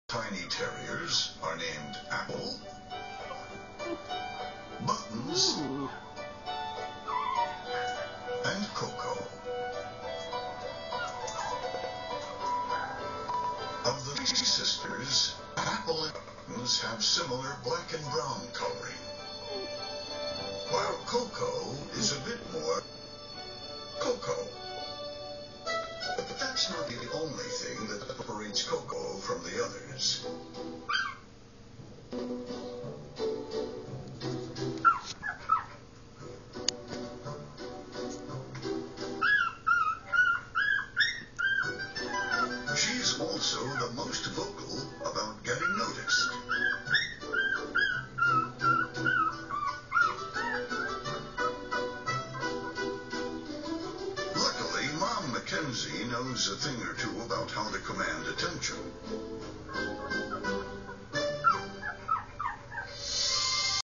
Tiny terriers are named Apple, Buttons, and Coco. Of the three sisters, Apple and Buttons have similar black and brown coloring, while Coco is a bit more Coco. But that's not the only thing that separates Coco from the others.